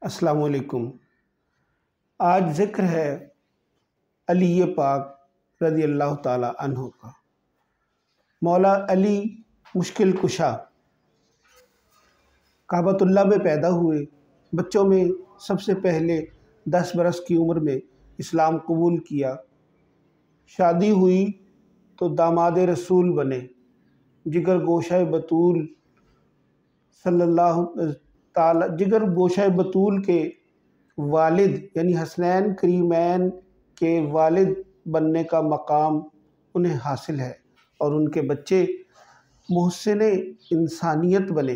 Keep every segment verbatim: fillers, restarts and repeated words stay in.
السلام علیکم۔ آج ذکر ہے علی پاک رضی اللہ تعالی عنہ کا۔ مولا علی مشکل کشا کعبۃ اللہ میں پیدا ہوئے۔ بچوں میں سب سے پہلے دس برس کی عمر میں اسلام قبول کیا۔ شادی ہوئی تو داماد رسول بنے۔ جگر گوشہ بطول صلی اللہ تعالی جگر گوشہ بطول کے والد یعنی حسنین کریمین کے والد بننے کا مقام انہیں حاصل ہے، اور ان کے بچے محسن انسانیت بنے۔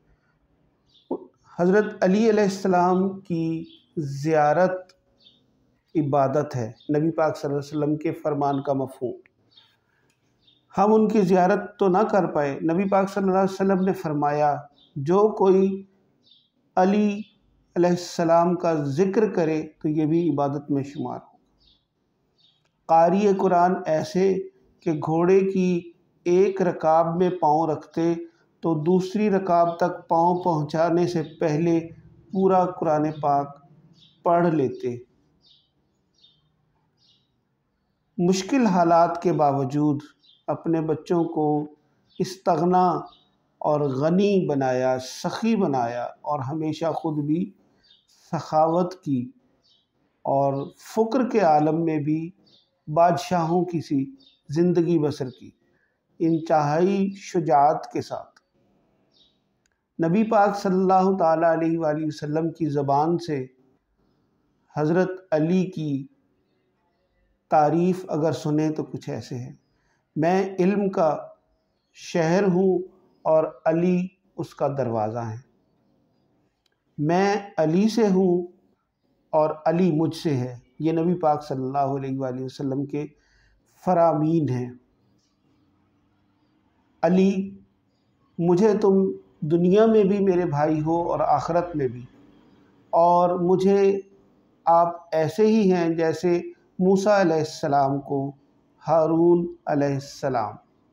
حضرت علی علیہ السلام کی زیارت عبادت ہے، نبی پاک صلی اللہ علیہ وسلم کے فرمان کا مفہوم۔ ہم ان کی زیارت تو نہ کر پائے۔ نبی پاک صلی اللہ علیہ وسلم نے فرمایا، جو کوئی علی علیہ السلام کا ذکر کرے تو یہ بھی عبادت میں شمار ہو۔ قاری قرآن ایسے کہ گھوڑے کی ایک رکاب میں پاؤں رکھتے تو دوسری رکاب تک پاؤں پہنچانے سے پہلے پورا قرآن پاک پڑھ لیتے۔ مشکل حالات کے باوجود اپنے بچوں کو استغنا اور غنی بنایا، سخی بنایا، اور ہمیشہ خود بھی سخاوت کی، اور فقر کے عالم میں بھی بادشاہوں کی سی زندگی بسر کی، انتہائی شجاعت کے ساتھ۔ نبی پاک صلی اللہ تعالیٰ علیہ وآلہ وسلم کی زبان سے حضرت علی کی تعریف اگر سنیں تو کچھ ایسے ہے: میں علم کا شہر ہوں اور علی اس کا دروازہ ہے۔ میں علی سے ہوں اور علی مجھ سے ہے۔ یہ نبی پاک صلی اللہ علیہ وآلہ وسلم کے فرامین ہیں۔ علی، مجھے تم دنیا میں بھی میرے بھائی ہو اور آخرت میں بھی، اور مجھے آپ ایسے ہی ہیں جیسے موسیٰ علیہ السلام کو ہارون علیہ السلام۔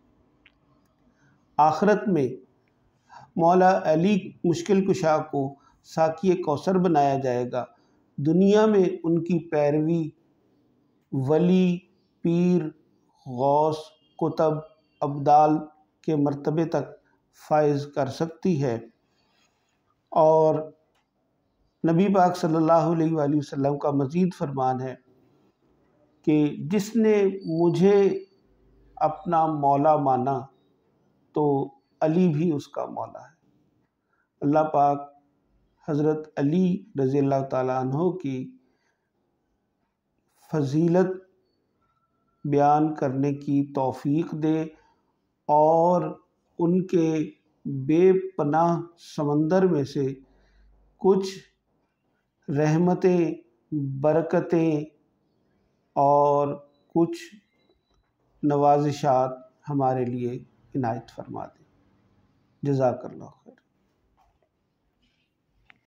آخرت میں مولا علی مشکل کشا کو ساقی کوثر بنایا جائے گا۔ دنیا میں ان کی پیروی ولی، پیر، غوث، قطب، ابدال کے مرتبے تک فائز کر سکتی ہے۔ اور نبی پاک صلی اللہ علیہ وآلہ وسلم کا مزید فرمان ہے کہ جس نے مجھے اپنا مولا مانا تو علی بھی اس کا مولا ہے۔ اللہ پاک حضرت علی رضی اللہ تعالیٰ عنہ کی فضیلت بیان کرنے کی توفیق دے، اور ان کے بے پناہ سمندر میں سے کچھ رحمتیں، برکتیں اور کچھ نوازشات ہمارے لیے عنایت فرما دیں۔ جزاک اللہ خیر۔